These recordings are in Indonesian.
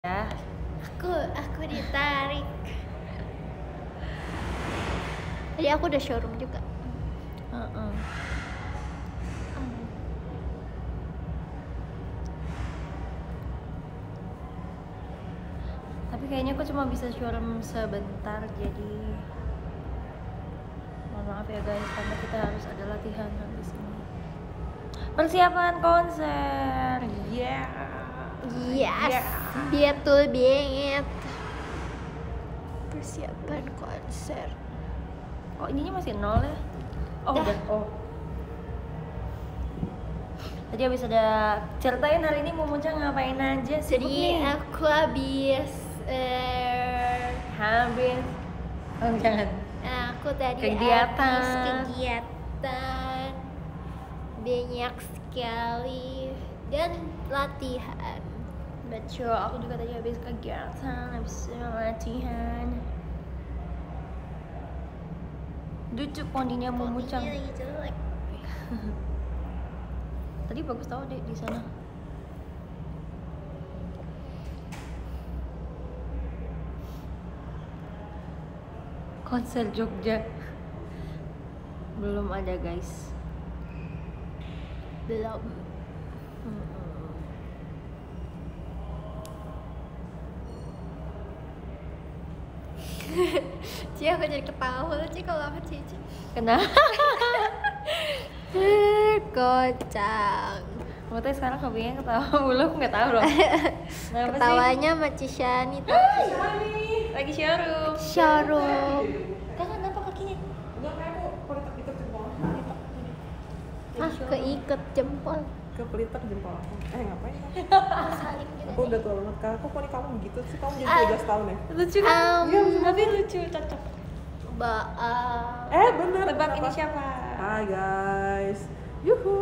Ya, Aku ditarik. Tadi aku udah showroom juga. tapi kayaknya aku cuma bisa showroom sebentar, jadi mohon maaf ya guys, karena kita harus ada latihan habis ini. Persiapan konser, Yes, Yeah. betul banget. Persiapan konser. Kok ininya masih 0 ya? Oh Dah. udah, Tadi habis ada ceritain hari ini Mumunca ngapain aja? Sibuk Jadi nih. aku habis Habis. Oh jangan. aku tadi Kegiatan. habis kegiatan banyak sekali dan latihan. Betul, aku juga tadi habis kegiatan, habis latihan. Lucu pondinya Mumucang. Ini lagi jelek. Tadi bagus tau deh di sana. Konser Jogja belum ada guys. Belum. Cie, aku jadi ketawa lu Cie kalau apa Cici. Kenapa? Kocak. Kamu tuh sekarang hobinya ketawa mulu, aku nggak tahu loh. Kenapa Ketawanya sama Cishani tapi sih? Lagi showroom. showroom. Kakak kenapa kakinya? Enggak, kayak aku pelitak jempol. Keiket jempol. Kepelitak jempol aku. Ngapain? Saling gitu. Aku udah tua banget. Kak, aku poni kamu begitu sih? Kamu jadi 12 tahun ya? Lucu kan? Tapi lucu, cocok. Bener. Tebak ini kenapa? siapa? Hai guys. Yuhu.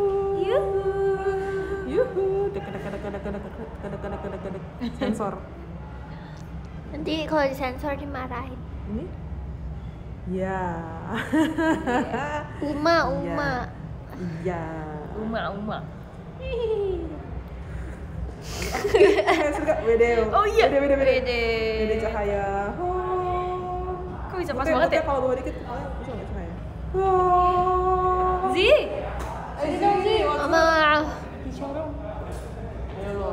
Dek. Sensor. Nanti kalau disensor dimarahin. Ini? Ya. Uma. Iya. Uma. Suka Wedeo. Oh iya. Wede. Wede Cahaya. Kok bisa pas banget ya? Kalau bawa dikit, bisa nggak cahaya? Zi. Ayo dong Zi. Mama. Di showroom. Ayo lo.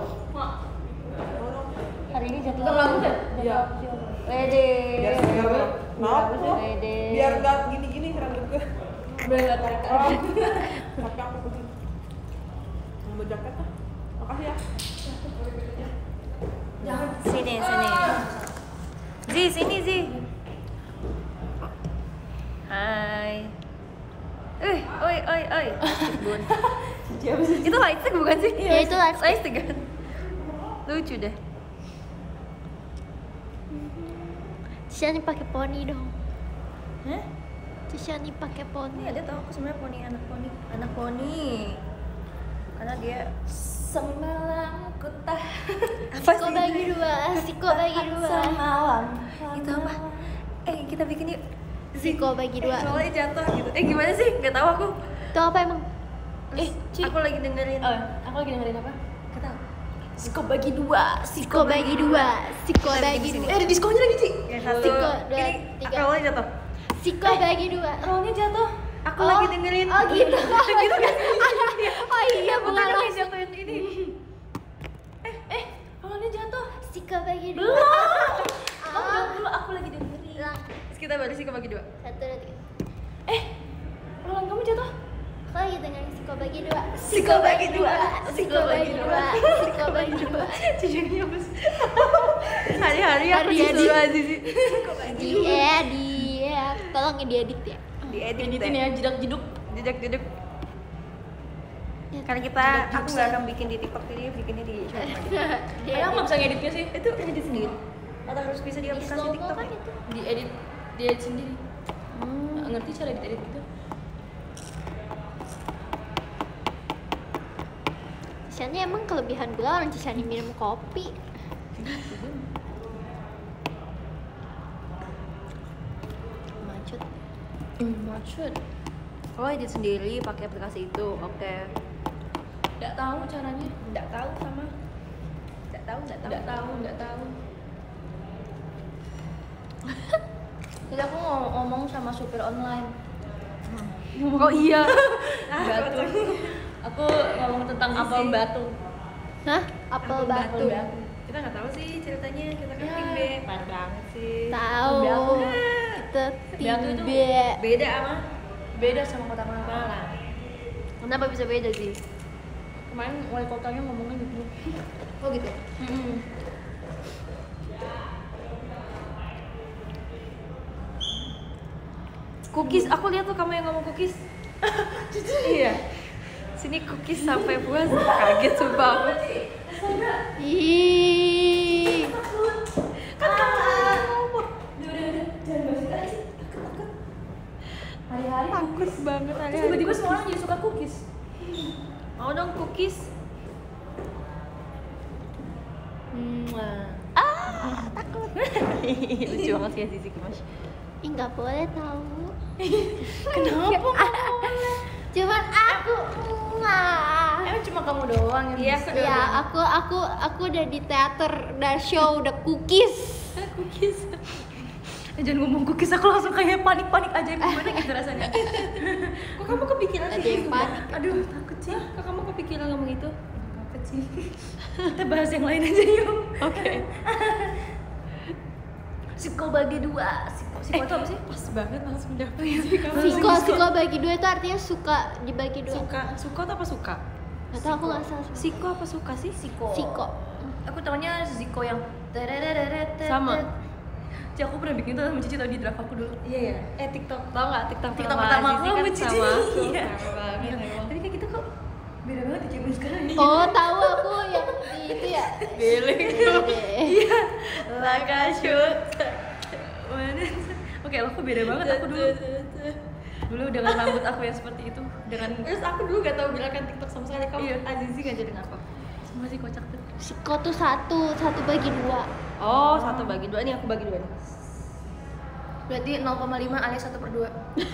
Hari ini jatuh rambut ya? Iya. Wede. Biar kenapa? Wede. Biar nggak gini rambut gue. Berat tarik. Tapi aku kunci. Ngambil jaket ah. Makasih ya. Sini. Zi, sini Zi. Hai. Oi. Bun. Itu lightstick bukan sih? Ya, itu lightstick. Kan? Lucu deh. Cishani pakai poni dong. Hah? Cishani pakai poni. Iya, dia tahu aku sebenarnya anak poni. Karena dia semalam ku Siko bagi dua. Semalam. Itu apa? Kita bikin yuk. Siko bagi dua. Soalnya jatuh gitu. Gimana sih? Gak tahu aku. Itu apa emang? Ci. Aku lagi dengerin. Aku lagi dengerin apa? Gak tahu. Siko bagi dua. Ada diskonnya lagi, Ci. Ya, satu. Siko, dua, Ini tiga. rollnya jatuh. Siko bagi dua. Rollnya jatuh. Aku lagi dengerin. Oh gitu. Gitu kan? Oh iya, bukan Bukan lo. lagi jatuhin ini. Rollnya jatuh. Siko bagi dua. Belum. Ah. Belum dulu, aku lagi dengerin. Ulang. Terus kita balik sih ke bagi dua. 1, 2, 3. Roll kamu jatuh. Aku lagi dengerin Siko bagi dua. Siko bagi dua. Jujurnya bos. Hari-hari aku Hari-hari. disuruh Azizi. Dia. Tolong diedit ya. Dieditin ya, jeduk-jeduk. Jeduk. Karena aku nggak akan bikin di TikTok, jadi bikinnya di showroom aja. Padahal nggak bisa ngeditnya sih. Itu edit sendiri. Atau harus bisa di Di aplikasi slow-mo TikTok kan ya? itu. Diedit sendiri. Nggak ngerti cara edit itu. Cishani emang kelebihan gula orang Cishani minum kopi. Maksud. Oh, edit sendiri pakai aplikasi itu. Oke. Nggak tahu caranya. Nggak tahu sama. Nggak tahu Nggak tahu. Jadi aku ngomong sama supir online. Oh iya. Batu. Aku ngomong tentang apel batu. Hah? Apel batu. Kita nggak tahu sih ceritanya, kita kan tim B. Parah banget sih. Tahu. Kita Batu tim itu B. Beda sama kota Malang. Kenapa bisa beda sih? Kemarin wali kotanya ngomongnya gitu. Oh gitu. Cookies, aku lihat tuh kamu yang ngomong cookies. Iya. Sini cookies sampai puas, kaget sumpah aku. Ih. Kan kamu ngomong. Jangan bahas aja. Takut. Hari-hari Takut banget hari-hari. tiba-tiba semua orang jadi suka cookies. Mau dong cookies. Takut. Lucu banget sih Zizi Mas. Ih, nggak boleh tahu. Kenapa? Cuman aku enggak. Emang cuma kamu doang yang Iya, bisa. Ya, aku udah di teater, udah show, udah cookies. Cookies. Jangan ngomong cookies, aku langsung kayak panik-panik aja gimana gitu rasanya. Kok kamu kepikiran Ada yang panik. Aduh, takut sih. Kok kamu kepikiran ngomong itu? Takut sih. Kita bahas yang lain aja yuk. Oke. Siko bagi dua. Siko itu apa sih? Pas banget langsung dapet. Siko bagi dua itu artinya suka dibagi dua. Suka atau apa suka? Gak tau, aku nggak salah. Siko apa suka sih? Siko. Aku tahunya Ziko yang Sama. Cici, aku pernah bikin itu sama Cici tau di draft aku dulu. Iya ya. TikTok tau nggak? TikTok Pertama aku kan sama Cici. sama aku. Iya. Sama banget emang. Tapi kayak gitu kok beda banget di zaman sekarang ya. Oh, tahu aku yang di itu ya. Billy. Iya. Laka shoot. Oke, aku beda banget aku dulu. Dulu dengan rambut aku yang seperti itu, dengan Terus aku dulu gak tahu gerakan TikTok sama sekali. Kamu Iya. Azizi ngajarin apa? masih kocak tuh. Siko tuh satu bagi dua. Oh, 1/2. Nih aku bagi 2 nih. Berarti 0,5 alias 1/2.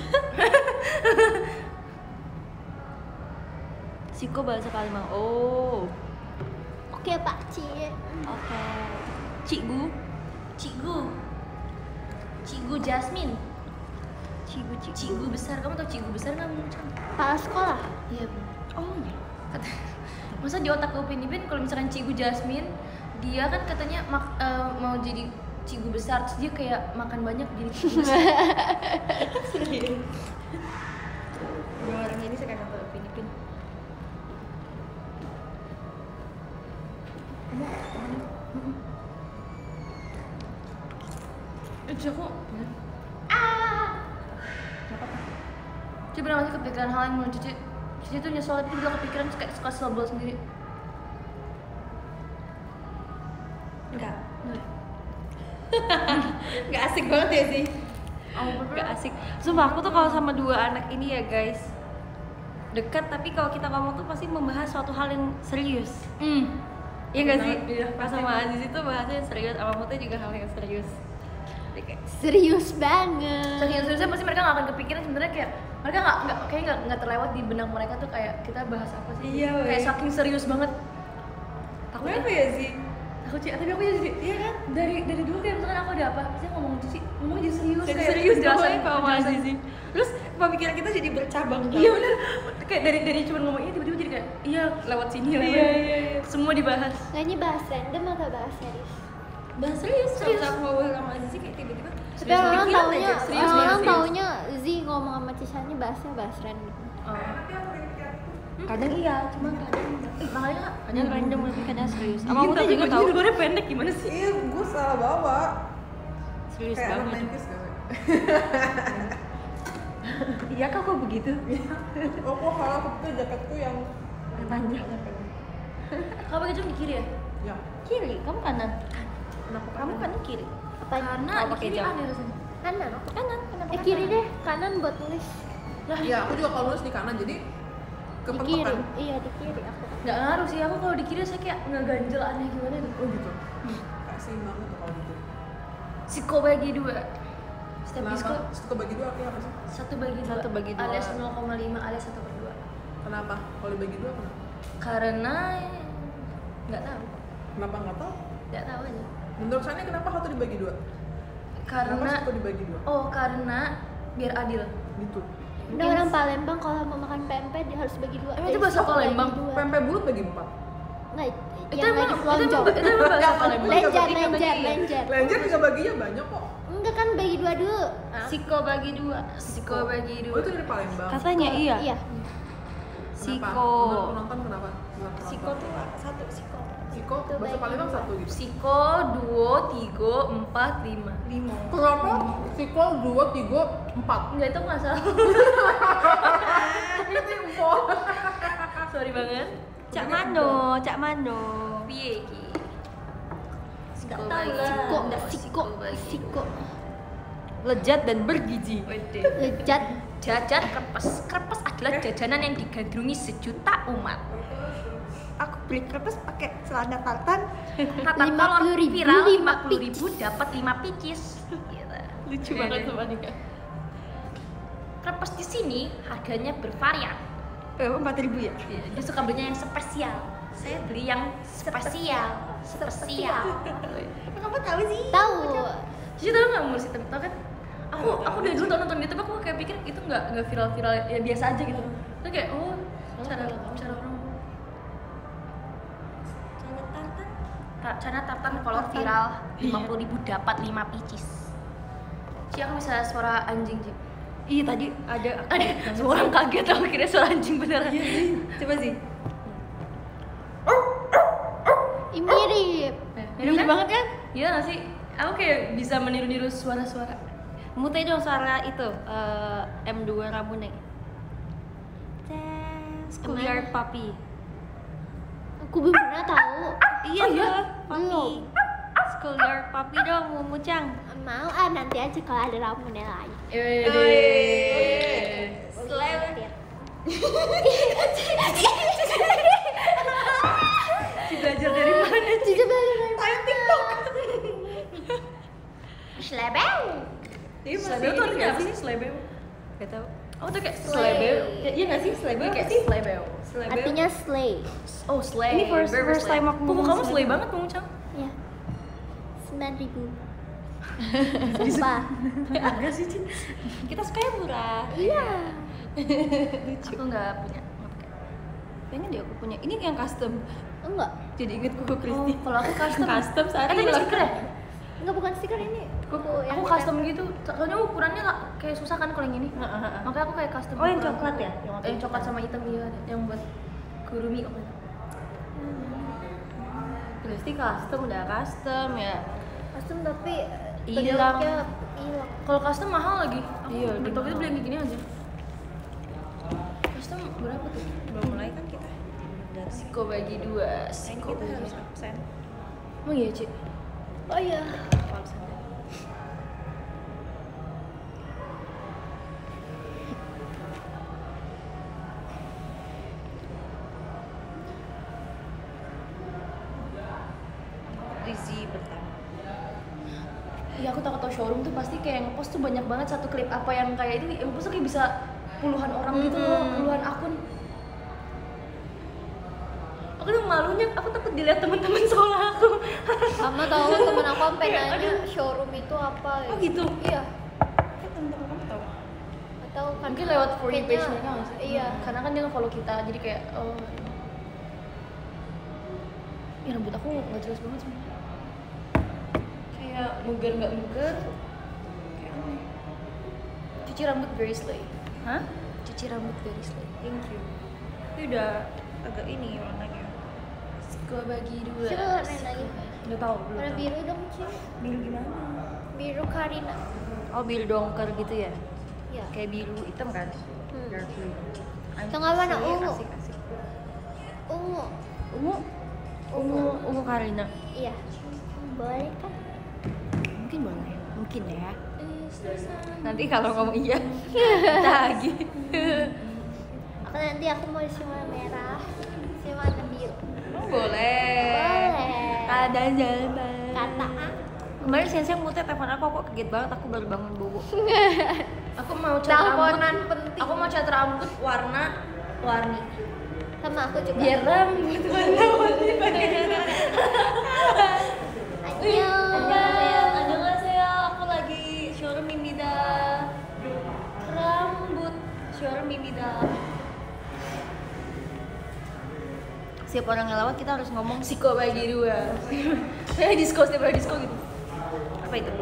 Siko bahasa Kalimantan. Oh. Oke, Pak Ci. Oke. Cikgu. Cigu Jasmine. Cikgu. Cigu besar. Kamu tau cigu besar nggak? Kepala sekolah. Iya benar. Oh iya. Masa di otak Upin Ipin kalau misalkan Cigu Jasmine, dia kan katanya mau jadi cigu besar, terus dia kayak makan banyak jadi cigu besar. Serius. Dua orang ini saya kata Upin Ipin. Terus aku Cici pernah masih kepikiran hal yang menurut Cici tuh nyesel, tapi dia kepikiran terus kayak suka sebel sendiri. Enggak. Enggak asik banget ya sih. Enggak asik. Sumpah aku tuh kalau sama dua anak ini ya guys, dekat, tapi kalau kita ngomong tuh pasti membahas suatu hal yang serius. Iya nggak sih? Iya. Pas sama Aziz itu bahasnya serius, sama Mutia juga hal yang serius. Jadi kayak, Serius banget. Saking seriusnya pasti mereka nggak akan kepikiran sebenarnya, kayak mereka nggak terlewat di benak mereka tuh kayak kita bahas apa sih? Iya, Kayak weh. saking serius banget. kenapa ya sih? Aku tapi aku jadi Iya kan? dari dulu kayak misalkan aku ada apa, pasti ngomong Cici ngomong jadi serius, Jadi kayak serius penjelasan- banget sama penjelasan. Aziz sih. Terus pemikiran kita jadi bercabang. Iya benar. Kayak dari cuma ngomong ini tiba-tiba jadi kayak iya lewat sini lewat. Iya. Semua dibahas. Nah, ini bahas random atau bahas serius? Bahas serius. Serius. Kalau aku ngobrol sama Aziz sih kayak tiba-tiba. Tapi serius orang pikiran taunya, aja, serius, orang serius. taunya Zi ngomong sama Cisani bahasnya bahas random. Kadang iya, cuma kadang enggak. Makanya Kak, Kadang random tapi kadang serius. Sama Gini, Mutia tapi juga gue tahu. luarnya pendek gimana sih? Iya, gue salah bawa. Serius Kayak banget. romantis gak? Iya kok begitu? Oh, kok kalau aku tuh jaketku yang Panjang. Kalau pakai jam di kiri ya? ya. Kiri, kamu kanan. Kenapa Kamu kanan kiri. Apa Karena Kalau di pakai kiri jam. aneh rasanya. kanan? Kanan, kenapa? Kiri deh, kanan buat nulis. Ya, aku juga kalau nulis di kanan jadi Di kepentok kiri. kan. Iya, di kiri aku. Nggak ngaruh sih, aku kalau di kiri saya kayak ngeganjel aneh gimana gitu. Oh gitu. Kasih banget tuh kalau gitu. Siko bagi dua. Setiap disko Kenapa? Suka bagi dua artinya apa sih? 1/2 1/2. alias 0,5 alias 1/2. Kenapa? Kalau dibagi dua kenapa? Karena nggak tahu. Kenapa nggak tahu? Nggak tahu aja. Menurut Sani kenapa satu dibagi dua? Kenapa Karena satu dibagi dua? oh karena biar adil. Gitu. Udah orang Palembang kalau mau makan pempek dia harus bagi dua. Emang itu bahasa Palembang? Pempek bulut bagi 4. Enggak, Itu yang lagi lonjong. itu emang bahasa Palembang. Lenjer. Lenjer juga baginya banyak kok. Enggak kan bagi dua dulu. Siko bagi dua. Siko bagi Oh dua. itu dari Palembang. Katanya iya. Iya. Kenapa? Siko. Menurut penonton kenapa? Menurut penonton. Siko tuh satu Siko. Siko bahasa Palembang satu gitu. Siko 2, 3, 4, 5. 5. Kenapa? Siko 2, 3, 4. Enggak itu nggak salah. Itu info. Sorry banget. Cak Mano. Piye iki? Siko tahu bagi lah. dua. Siko. Lezat dan bergizi. Wede. Lejat. Jajan krepes. Krepes adalah jajanan yang digandrungi sejuta umat. Aku beli kertas pakai celana tartan. Tata kolor 50.000, viral 5 50.000 dapat 5 picis. Gitu. Lucu banget sama Nika. Krepes di sini harganya bervarian. 4.000 ya? Dia suka belinya yang spesial. Saya beli yang spesial. Kamu tahu sih? Tahu. Jadi tahu nggak musik tau kan? Aku dari dulu nonton di YouTube aku kayak pikir itu nggak viral ya biasa aja gitu. Terus kayak oh cara orang Cana tartan kolor viral 50.000 dapat 5 picis. Ci aku bisa suara anjing Ci. Iya tadi ada Semua orang kaget aku kira suara anjing beneran. Coba sih. Ih, mirip. Mirip banget kan? Iya nggak sih? Aku kayak bisa meniru-niru suara-suara. Mutai dong suara itu M2 Ramune. Schoolyard Puppy. Aku belum pernah tahu. Iya, iya? Puppy. Schoolyard Puppy dong, Mucang. Mau nanti aja kalau ada ramuannya lagi. Ci belajar dari mana? Cici belajar dari mana? TikTok. Slebeu. Slebeu tuh artinya apa sih? Slebeu? Gak tau. Oh tuh kayak Slay. slebeu. Iya nggak sih Slebeu? Kayak slebeu. Artinya slay. Oh slay. Ini first time aku Pupu ngomong kamu slay. slay banget Mucang. Ya. 9.000. Sumpah. Agak sih Cin. Kita sukanya murah. Iya. Aku nggak punya. Kayaknya dia aku punya. Ini yang custom. Enggak. Jadi inget kuku Kristi. Kalau aku custom. Custom saat Ini ini stiker ya? Enggak, bukan stiker ini. Aku custom gitu. Soalnya ukurannya kayak susah kan kalau yang ini. Makanya aku kayak custom. Oh, yang ukuran. coklat ya? Yang coklat sama hitam iya, yang buat Kurumi apa? Kristi custom udah custom ya. Custom tapi Hilang. bentuknya hilang. Kalau custom mahal lagi. Aku Iya, di dia Tokyo mahal. beli yang kayak gini aja. Custom berapa tuh? Belum mulai kan kita. Siko bagi 2. Siko bagi. absen. Oh iya, Ci. Oh iya. Rizzy pertama. Iya aku takut tau showroom tuh pasti kayak ngepost tuh banyak banget satu klip apa yang kayak itu yang ngepost tuh kayak bisa puluhan orang gitu loh, puluhan akun. Aku tuh malunya, aku takut dilihat teman-teman sekolah aku. Sama tahu temen aku sampai nanya showroom itu apa ya. Oh gitu? Iya. Temen-temen kamu tahu? Atau kan Mungkin lewat for you page kayaknya- mereka nggak sih? Iya. Karena kan dia nge-follow kita, jadi kayak oh. Ya rambut aku nggak jelas banget sih. Kayak muger nggak muger. Kayak aneh. Cuci rambut very slay. Hah? Cuci rambut very slay. Thank you. Itu udah agak ini warnanya. Gua bagi 2. Coba warnain lagi. Udah tahu belum? Warna tahu. biru dong, Ci. Biru gimana? Biru Karina. Oh biru dongker gitu ya? Iya. Kayak biru hitam kan? Dark blue. Tengah mana? Asik, Ungu. Asik, asik. Ungu. Ungu? Ungu Karina. Iya. Boleh kan? Mungkin boleh. Mungkin ya. Nanti kalau ngomong iya, kita lagi. Aku mau isi warna merah, isi warna biru. Boleh. Boleh. Kadang jalan. Kata A. Kemarin siang-siang mulutnya telepon aku kaget banget, aku baru bangun bobo. Aku mau cat rambut. Teleponan penting. Aku mau cat rambut warna warni. Sama aku juga. Biar rambut warna-warni pakai. Annyeong. Aku lagi showroom Mimida. Rambut showroom Mimida. Setiap orang yang lewat kita harus ngomong Siko bagi dua. Kayak disco, setiap hari disco gitu. apa itu?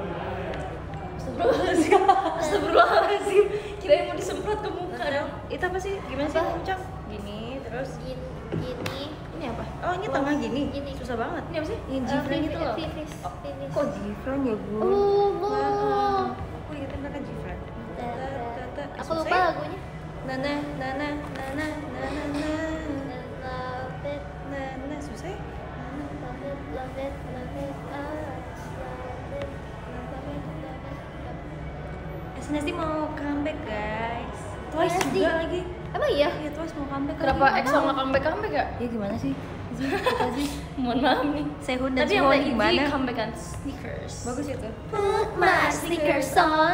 Astagfirullahaladzim. Kirain mau disemprot ke muka dong. Itu apa sih? Gimana sih Apa? Ucang? Gini terus Gini. Ini apa? oh ini tengah gini. Gini. Susah banget. Ini apa sih? Yang Gfriend itu loh. Vivis. Kok Gfriend ya bu? Bu. Aku ingetin mereka Gfriend. Aku lupa lagunya. Nana nana nana nana nana Love it, nana susah ya? love it, love it, love it, love it, love it, love it. SNSD mau comeback guys. Twice SNSD? juga lagi. Emang iya? Iya Twice mau comeback. Kenapa lagi. EXO nggak comeback ya? Ya gimana sih? Apa sih? Mohon maaf nih. Sehun dan Tadi yang Suwon lagi gimana? comeback kan sneakers. Bagus itu. Put my sneakers on.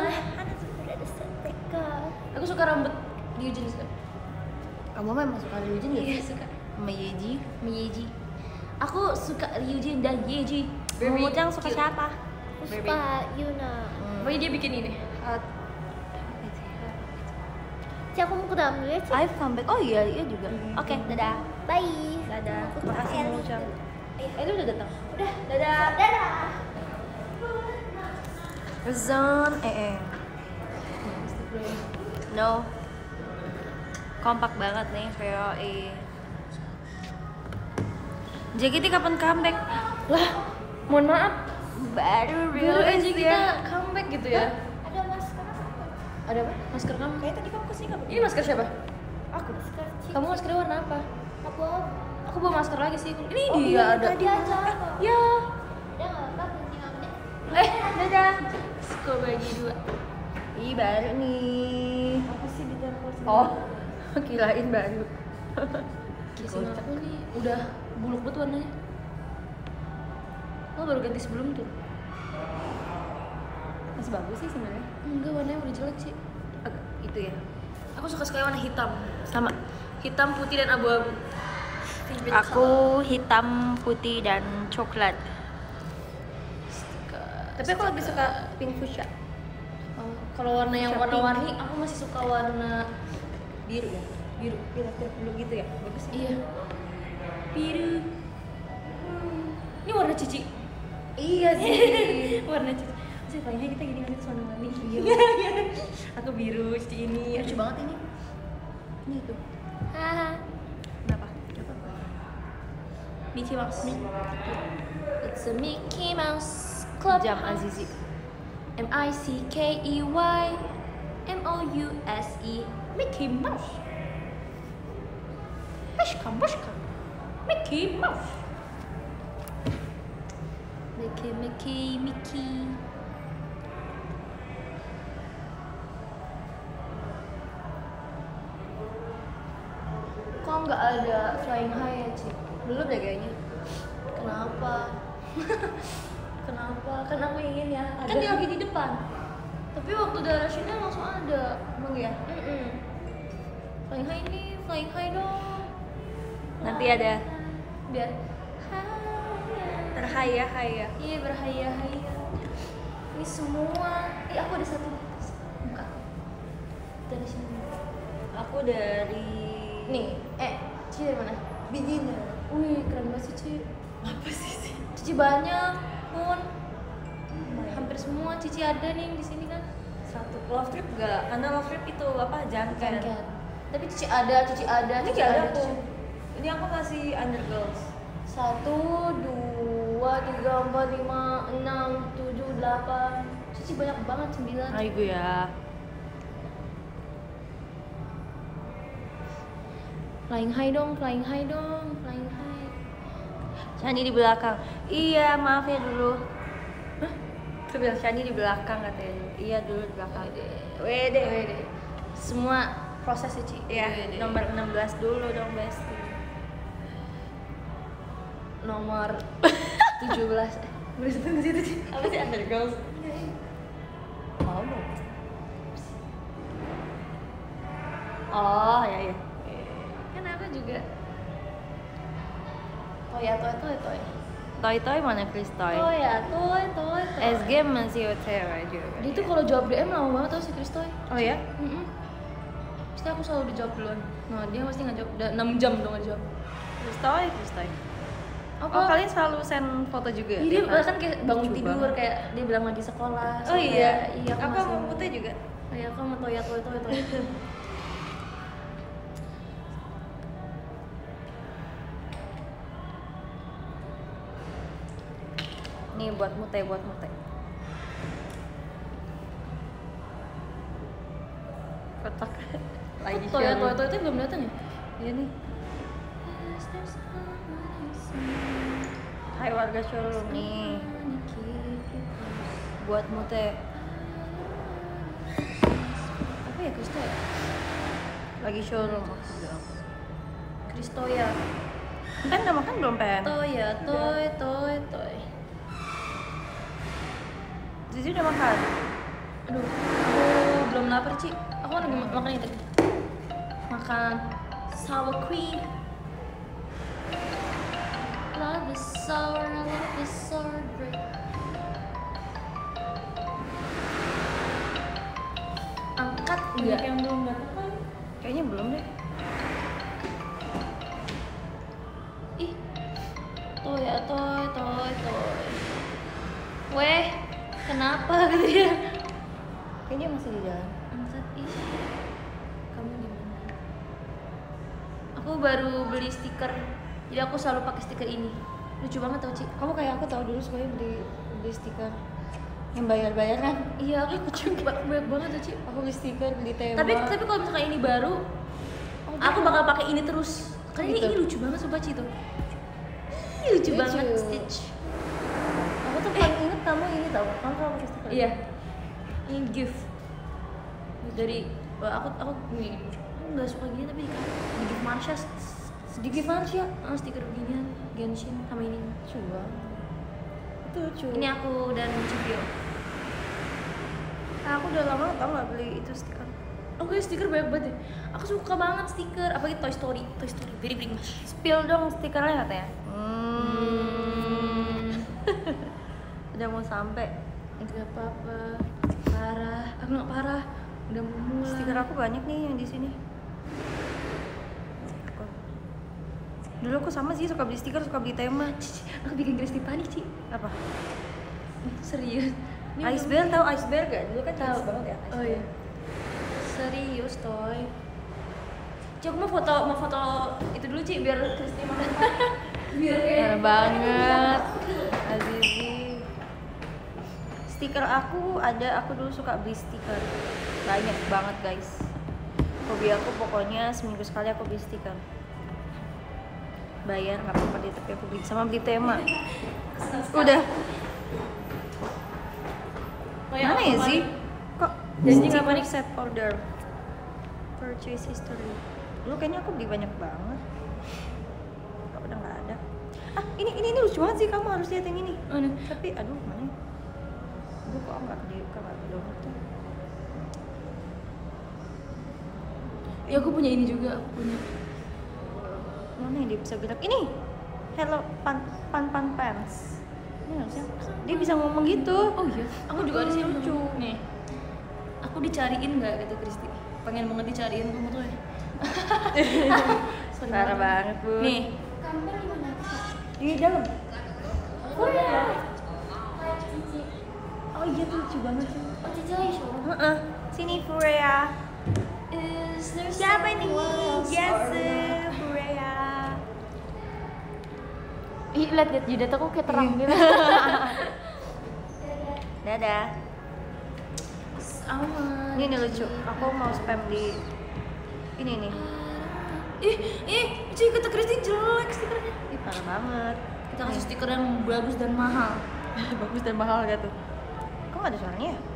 Aku suka rambut Ryujin sih. Kamu memang suka Ryujin ya? Iya suka. Sama Yeji. Yeji. Aku suka Ryujin dan Yeji. Kamu Ucang suka cute. siapa? Aku suka Yuna. Pokoknya dia bikin ini. Ci, aku mau ke dalam dulu ya, Ci. I've comeback. Oh iya, iya juga. Oke, dadah. Bye. Dadah. Aku Makasih Ellie. Ucang. Lu udah datang? Udah, dadah. Dadah. Zone No. Kompak banget nih VOE. JKT kapan comeback? Lah, mohon maaf. Baru Baru aja rilis kita ya. comeback gitu ya. Ada masker apa? Ada apa? Masker kamu? Kayak tadi kamu kesini nggak? Ini masker siapa? Aku masker Ci. Kamu maskernya warna apa? Aku Aku bawa masker lagi sih. Ini Oh, dia iya, ada. tadi aja. Ya. Udah nggak apa-apa, penting amat. Dadah. Siko bagi dua. Ih, baru nih. Apa sih ditaruh sini? Oh, kirain baru. Kissing aku nih udah buluk banget warnanya. Oh baru ganti sebelum tuh. Masih bagus sih sebenarnya. Enggak warnanya udah jelek sih. Agak itu ya. Aku suka sekali warna hitam. Sama. Hitam, putih dan abu-abu. Favorite color. Aku hitam, putih dan coklat. Tapi aku lebih suka pink fuchsia. Oh, kalau warna yang Shopping. warna-warni aku masih suka warna Biru ya? Biru. Biru gitu ya? Bagus. iya. Biru. Ini warna cici. Iya sih. Warna cici. Masih palingnya kita gini nanti warna-warni. Iya. Aku biru, cici ini. Lucu banget ini. Ini tuh. Haha. Kenapa? Mickey Mouse. It's a Mickey Mouse Club. Jam Azizi. Mickey Mouse. Mickey Mouse. Bushka, bushka. Mickey Mouse. Mickey. Kok nggak ada flying high ya, Ci? Belum deh kayaknya. Kenapa? Kenapa? Kan aku ingin ya. Ada. Kan dia lagi di depan. Tapi waktu darasnya langsung ada. Emang ya? Flying high ini, flying high dong. Nanti ada Biar terhaya-haya. iya berhaya-haya. Ini semua. Aku ada satu muka. Dari sini. Aku dari Nih, Cici dari mana? beginner. Wih, keren banget sih, Cici. Apa sih? Cici banyak, Pun. Hampir semua Cici ada nih di sini kan. Satu love trip enggak? Karena love trip itu apa? Jangkar. Kan. Tapi Cici ada. Ini Cici enggak ada aku. Cici. Ini aku kasih undergirls. 1, 2, 3, 4, 5, 6, 7, 8. Cici banyak banget 9. Aigo ya. Flying high dong. Flying high. Shani di belakang. Iya, maaf ya dulu. Hah? Tuh bilang Shani di belakang katanya. Iya dulu di belakang. Wede. Semua proses ya, Ci. Iya, nomor 16 dulu dong, Besti. Nomor 17. Boleh sebut ke situ, Ci? Apa sih undergirls? Mau dong. Oh, ya. Kan aku juga Toy mana Chris Toy? Toy. SG masih OTW juga. Dia tuh kalau jawab DM lama banget tau si Kristoy. Oh ya? Pasti aku selalu dijawab duluan. Nah, dia pasti nggak jawab. Udah 6 jam dong nggak jawab. Chris Toy. Oh, kalian selalu send foto juga? Iya, dia tiap bahkan hari? kayak bangun Lucu tidur banget. kayak dia bilang lagi sekolah. Oh iya. Iya, Aku masih- sama Putih juga. Iya, aku sama Toy. Nih buat Mute. Kotak lagi Toy share. itu belum datang ya? Iya nih. Hai warga showroom nih. Buat Mute. Apa ya Kristoy? Lagi showroom aku bilang. Kristoya. Kan udah makan belum Pen? Toy. Zizi udah makan? Aduh, aku belum lapar, Ci. Aku lagi makan ini tadi. Makan sour cream. Love is sour grape. Angkat enggak? Yang belum datang kan? Kayaknya belum deh. Ih. Toy. Weh, kenapa gitu ya? Kayaknya masih di jalan. Angkat ih. Kamu di mana? Aku baru beli stiker. Jadi aku selalu pakai stiker ini. Lucu banget tau, Ci. Kamu kayak aku tahu dulu sekali beli stiker yang bayar-bayaran. Iya, aku juga banyak banget tuh, Ci. Aku beli stiker, beli tema. Tapi kalau misalkan ini baru, aku bakal pakai ini terus. Karena Gitu. ini lucu banget sumpah, Ci tuh. Ih, lucu banget Stitch. aku tuh paling inget kamu ini tahu. Kamu kalau pakai stiker. Iya. Ini gift. Dari aku nih. Aku nggak suka gini tapi di gift Marsha. Sedikit Marsha. Stiker beginian, Genshin sama ini. Coba. Itu lucu. Ini aku dan Cipio. Aku udah lama tau nggak beli itu stiker. Oke, stiker banyak banget ya. Aku suka banget stiker, apalagi Toy Story, very much. Spill dong stikernya katanya. Udah mau sampai. Enggak apa-apa, parah. Aku nggak parah, udah mau mulai. Stiker aku banyak nih yang di sini. Dulu aku sama sih suka beli stiker, suka beli tema. Aku bikin Kristi panik, Ci. Apa? Serius. Ice Bear, tahu Ice Bear gak? Dulu kan Tahu hits banget ya. Ice Oh Bear. iya. Serius, Toy. Ci, aku mau foto itu dulu, Ci, biar Kristi makan. Biar Parah banget. Azizi. Stiker aku ada, aku dulu suka beli stiker. Banyak banget, guys. Hobi aku pokoknya seminggu sekali aku beli stiker. Bayar nggak apa-apa deh, tapi aku beli sama beli tema. Udah. Mana ya sih? Kok Janji nggak stiker panik? set order purchase history. Lu kayaknya aku beli banyak banget. Kok udah nggak ada. Ah, ini lucu banget sih, kamu harus lihat yang ini. Mana? Tapi aduh mana? Aduh kok nggak download tuh. Ya aku punya ini juga, aku punya. Mana yang dia bisa gerak? Ini. Hello pan pants. Ini harusnya dia bisa ngomong gitu. Oh iya, aku juga ada sih yang lucu. nih. Aku dicariin nggak gitu Kristi? Pengen banget dicariin kamu tuh ya. Sorry Parah banget, Bu. Nih, Kamu di mana? Di dalam. Oh ya. Cici. Oh iya tuh lucu banget sih. Oh Cici lagi show. Heeh. Sini Furea. is there Siapa nih? someone else Yes, or- Furea. Ih, lihat jidat aku kayak terang gitu. Dadah. Aman. Ini lucu. Aku mau spam di ini nih. Cuy, kata Kristi jelek stikernya. Ih, parah banget. Kita kasih stiker yang bagus dan mahal. Bagus dan mahal gitu. Kok nggak ada suaranya ya?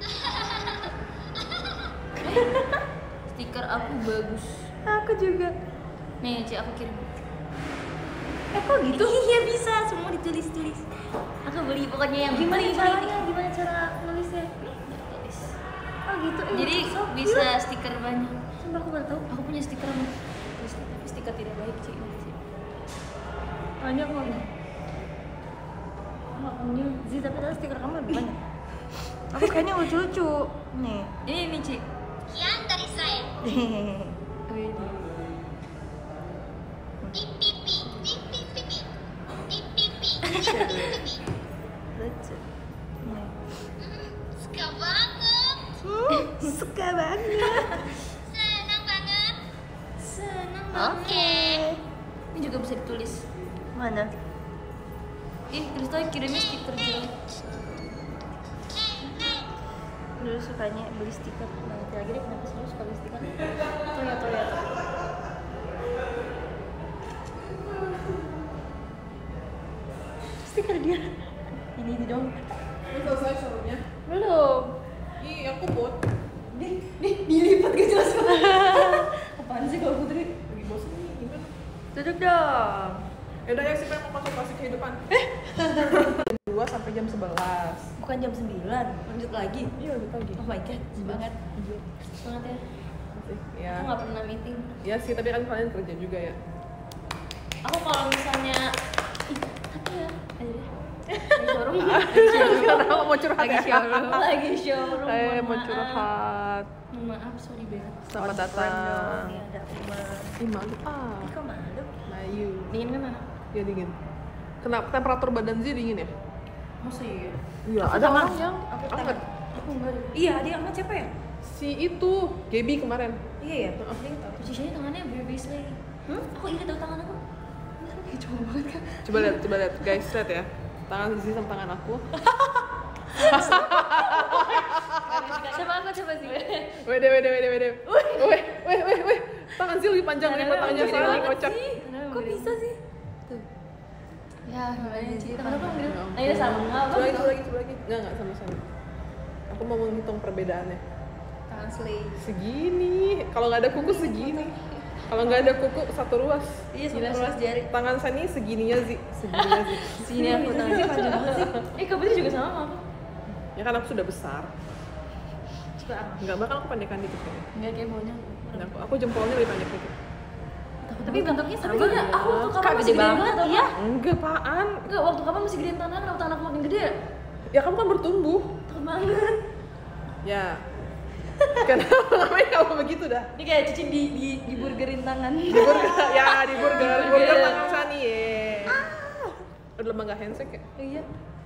Stiker aku bagus. Aku juga. Nih, Ci, aku kirim. Kok gitu? Iya bisa, semua ditulis-tulis. Aku beli pokoknya yang Gimana paling- caranya? Gimana cara nulisnya? tulis. Oh gitu. Jadi bisa stiker banyak. Sumpah aku baru tahu. Aku punya stiker sama Kristi, tapi stiker tidak baik, Ci. Nanti, Ci. Oh Banyak banget. Nggak punya. Zi, tapi tadi stiker kamu lebih banyak. Aku kayaknya lucu-lucu. Nih. Ini Ci. Sekian dari saya. Wih. Pipipi, pipipi, pipipi, pipipi. Lucu. Nih. Suka banget. Suka banget. Senang banget. Senang Oke. Ini juga bisa ditulis. Mana? Ih, Kristal kirimnya stiker jelek. Dulu sukanya beli stiker. Nanti lagi deh kenapa sih lu suka beli stiker? Toya. Stiker dia. Ini dong. Ini selesai shownya. Belum. Ih, aku bot. Nih, dilipat gak jelas banget. Apaan sih kalau Putri? Lagi bosan nih, gimana? Duduk dong. Yaudah ya, siapa yang mau konsultasi kehidupan? 2 sampai jam 11. Bukan jam 9. Lanjut lagi. Iya, udah pagi. Oh my god, semangat. Semangat ya. Ya. Aku nggak pernah meeting. Ya sih, tapi kan kalian kerja juga ya. Aku kalau misalnya, apa ya? Ayo deh. Kenapa mau curhat ya? Lagi showroom. Mau Mohon curhat. Maaf, sorry banget. Selamat datang. Ini ada Uma. Ih, malu ah. Ih, kok malu? Mayu. Dingin kan mana? Ya dingin. Kenapa temperatur badan sih dingin ya? Masa iya? Iya, Aku ada tangan. orang yang Aku angkat. Aku enggak deh. Iya, dia angkat siapa ya? Si itu, Gaby kemarin. Iya ya. Posisinya tangannya berbisa. Aku ingat tahu tangan aku. Coba banget kan? Coba lihat guys, lihat ya. Tangan Zizi sama tangan aku. Sama aku coba sih. Wede. Weh. Tangan Zil lebih panjang daripada tangannya Sally, kocak. Kok bisa sih? Tuh. Ya, gimana sih? Tangan aku ambil. Ya Nah, ini sama. Coba lagi. Enggak sama-sama. Aku mau menghitung perbedaannya. Tangan slay. Segini. Kalau nggak ada kuku segini. Kalau nggak ada kuku 1 ruas. Iya, sama ruas jari. Tangan Sani segininya Zi. Sini aku tangan sih panjang banget sih. Kamu juga sama sama aku. Ya kan aku sudah besar. Coba apa? Enggak, bahkan aku pendekan dikit kayaknya. Enggak kayak maunya. Nah, aku jempolnya lebih pendek dikit. Tapi bentuknya sama. Tapi enggak, aku waktu kapan Kak, masih gede gede banget. banget. Iya. Enggak, apaan? Enggak, waktu kapan masih gedein tangan, kenapa tangan aku makin gede ya? Ya kamu kan bertumbuh. Takut banget. Ya. Kenapa namanya kamu begitu dah? Ini kayak Cici di burgerin tangan. Di burger, ya di burger tangan Sani ya. Udah lama gak handshake ya? Iya.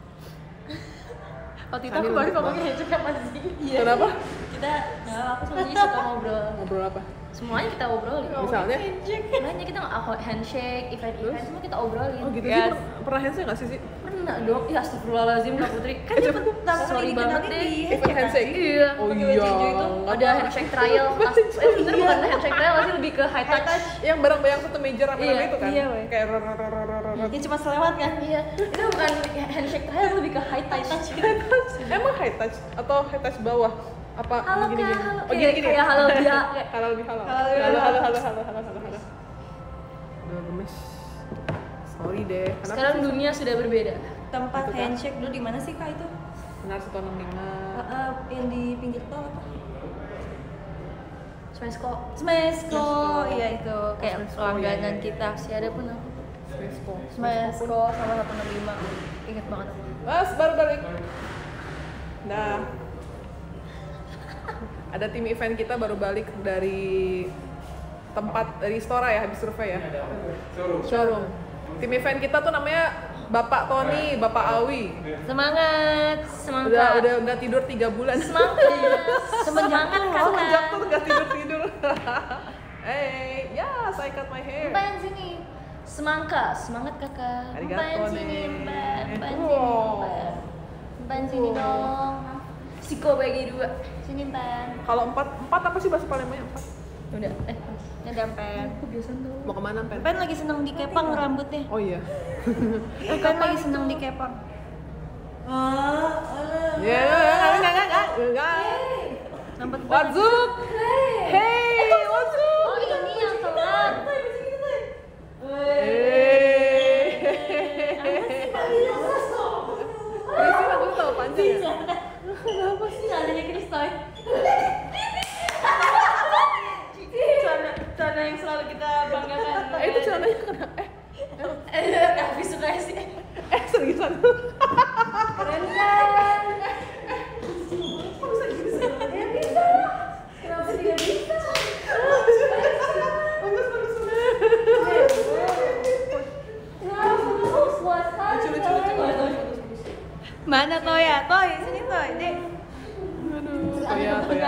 Waktu itu Sani aku baru lembut ngomongin banget. handshake sama Zi. Iya. Kenapa? Kita, Aku sama dia suka ngobrol. Ngobrol apa? Semuanya kita obrolin. Misalnya? Makanya kita nggak handshake, event-event semua kita obrolin. Oh gitu Yes. sih, pernah handshake gak sih Zi? Pernah dong. Ya astagfirullahaladzim Kak Putri. kan cepet pertama Sorry kali banget dikenalin deh. di Event handshake? Iya. Oh Pakai iya. baju hijau itu. nggak Ada apa. handshake trial. Bener bukan handshake trial sih, lebih ke high touch. Yang barang-barang satu meja rame-rame Iya, itu kan? iya, weh. Kayak Ini cuma selewat kan? Iya. Itu bukan handshake trial, lebih ke high touch. Emang high touch atau high touch bawah? Apa Halo gini-gini? Kak, halo. Oh gini-gini? Kayak halo dia. Halo lebih halo. Halo. Halo. Udah gemes. Sorry deh. Kenapa Sekarang sih? dunia sudah berbeda. Tempat Itu kan? handshake dulu di mana sih Kak itu? Benar 165. Yang di pinggir tol apa? Smesco. Smesco, iya itu kayak Smesco, langganan iya. kita. Masih ada pun aku. Smesco. Smesco sama 165. Ingat banget aku. Mas, baru balik. Nah. Ada tim event kita baru balik dari tempat dari Stora ya, habis survei ya. Showroom. Tim event kita tuh namanya Bapak Tony, Bapak Awi. Semangat, semangat. Udah nggak tidur 3 bulan. Semangat. Semangat Semenjak kakak. tuh nggak tidur. Hey, yes, I cut my hair. Mbak yang sini. Semangka, semangat kakak. Arigato, Mbak yang sini, nih. Mbak. Mbak yang sini, Wow. Mbak. Mbak yang sini dong. Siko bagi 2. Sini Mbak. Kalau empat apa sih bahasa Palembangnya? 4. Udah, ini ada Pen. Mau kemana, Pen? Pen lagi seneng dikepang rambutnya. Oh iya. Pen lagi seneng dikepang. Ya, enggak. Rambut What's up? Hey, what's up? Oh ini yang telat. Hey. Kristin aku tahu panjang ya. Kenapa sih adanya Kristoy? Celana yang selalu kita banggakan. Itu celananya kenapa? tulisan. Keren kan? Kenapa tidak bisa? Mana Toya? Toy, sini Toy, Dek. Aduh, Toya.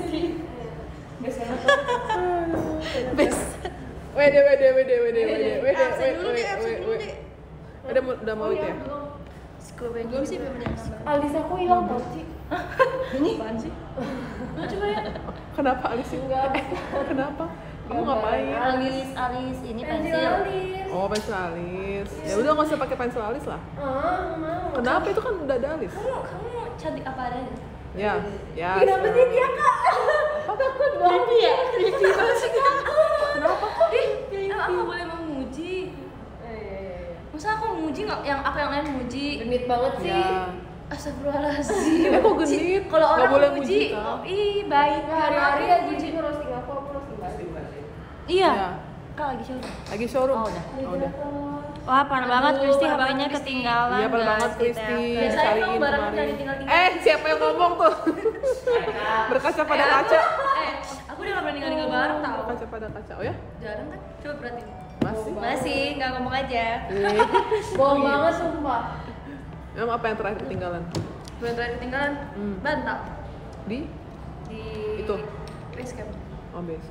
Bes. Wede. Absen dulu deh. Udah mau itu ya? Belum sih, belum. Alis aku hilang tau sih. Ini apaan sih? Coba ya. Kenapa Alis sih? Kenapa? Kamu ngapain? Alis ini pensil. Oh, pensil alis. Ya udah nggak usah pakai pensil alis lah. Mau. Kenapa? Itu kan udah ada alis. Kamu cantik apa adanya? Ya. Kenapa sih dia kak? Takut banget ya. Creepy banget sih kamu. Kenapa kok? Aku boleh memuji. Masa aku memuji nggak? Yang aku yang lain muji. Genit banget sih. Ya. Astagfirullahaladzim. Kok genit? Kalau Nggak orang boleh muji, muji, Kak. baik. Hari-hari ya jadi roasting aku roasting banget. Iya. Ya. Kak lagi showroom. Lagi showroom. Oh, udah. Udah. Wah, parah banget Kristi, HP-nya ketinggalan. Iya, parah banget guys, di Kristi. telepon. Biasanya Cariin emang barang kemarin. jadi tinggal-tinggal. Siapa yang ngomong tuh? Berkaca pada kaca. Aku udah gak berani tinggal bareng tau. Berkaca pada kaca. Oh ya? Jarang kan? Coba berarti. Masih, nggak ngomong aja. Bohong banget sumpah. Emang apa yang terakhir ketinggalan? Bulan terakhir ketinggalan. Bantal. Di Di Itu? base camp. Oh, base.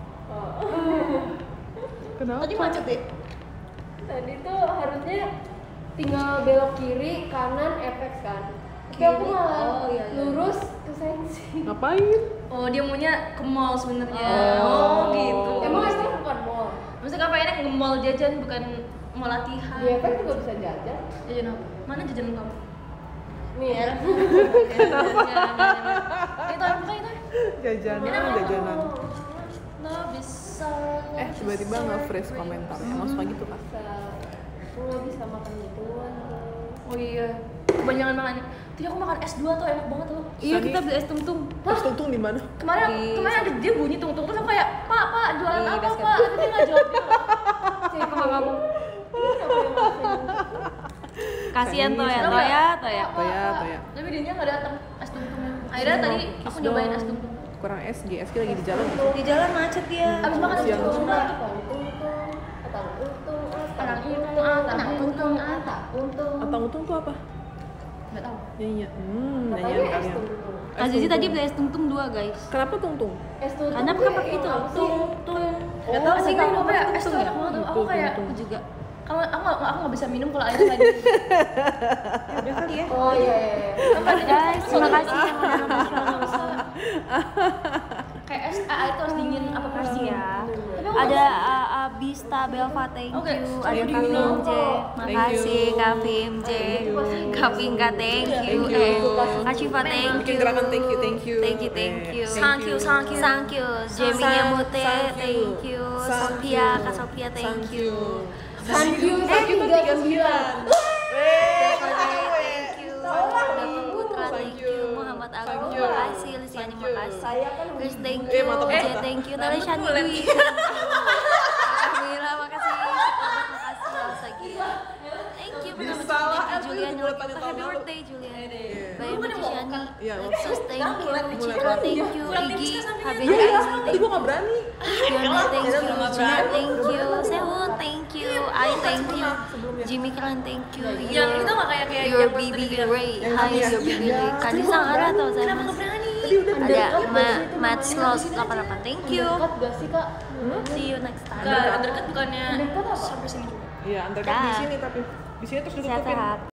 Kenapa? Tadi macet deh. Tadi tuh harusnya tinggal belok kiri, kanan, FX kan. Tapi aku malah lurus ke Sensi. Ngapain? Oh, dia maunya ke mall sebenarnya. Oh. Gitu. Emang itu bukan mall. Maksudnya kan pengennya ke mall jajan bukan mau latihan. Di FX juga bisa jajan. Jajan apa? Mana jajan kamu? Nih ya. Itu apa itu? Jajanan. Nggak bisa. Tiba-tiba nge-freeze komentarnya. Langsung aja gitu kan. Aku nggak bisa makan gituan. Oh iya. Kebanyakan makan. Tadi aku makan S2 tuh enak banget loh. Iya, kita beli es tung-tung. Terus tuntung di mana? Kemarin ada dia bunyi tung-tung terus aku kayak, "Pak, jualan Di apa, basket. Pak?" Tapi dia nggak jawab. Cek sama kamu. Kasihan Toya. Toya. Tapi dia nggak datang es tung-tungnya. Akhirnya tadi aku nyobain es tung-tung. Kurang SG lagi di jalan. Di jalan macet ya. Abis makan es Siang. tung-tung lah. Atang utung tuh apa? Nggak tahu. Nyanyian. Nyanyian Katanya es kalian. tung-tung. Kak Zizi tadi beli es tung-tung 2 guys. Kenapa tungtung? Es tung-tung. Karena kan pakai itu loh. Tung-tung. Nggak tahu sih tahu kenapa ya apa es tuh enak banget tuh. Aku kayak Aku juga. aku nggak bisa minum kalau airnya nggak di. Udah kali ya. Oh iya. Guys, terima kasih yang udah nonton. Kayak es air tuh harus dingin apa Makasih ya. Tapi aku Ada Abista Belva, thank Oke, you. sorry, Ada Kak dingin. J, makasih Kak J. Kak Pinka, thank you. Kak Shiva, thank Bikin you. gerakan thank you. Thank you. Thank you. Thank you. Jamie Nyamute, thank you. Sophia, Kak Sophia, thank you. Thank you. Thank you 39. Thank you. Datuk Putra, thank you. Muhammad Agung, makasih. Lisiani, makasih. Chris, thank you. J, thank you. Tali Shani Dwi. Alhamdulillah, makasih. Makasih, Sagia. Thank you. Salah, Julian, bulan tanya happy tahun lalu. birthday Julian. Bayi Mutisyani. Iya, Sus, thank you. Citra, thank you. Igi, HBD, Tadi thank gua nggak berani. Fiona, thank you. Gina, thank you. Sehun, thank you. I, thank you. Jimmy Kran, thank you. yang itu nggak kayak Your baby Ray. Hi, your baby Ray. Kadisa ada atau saya? Ada Matt Sloss 88. Thank you. Dekat gak sih kak? See you next time. Nggak, undercut bukannya Dekat apa? sampai sini juga. Iya, undercut di sini tapi di sini terus ditutupin. Sehat-sehat.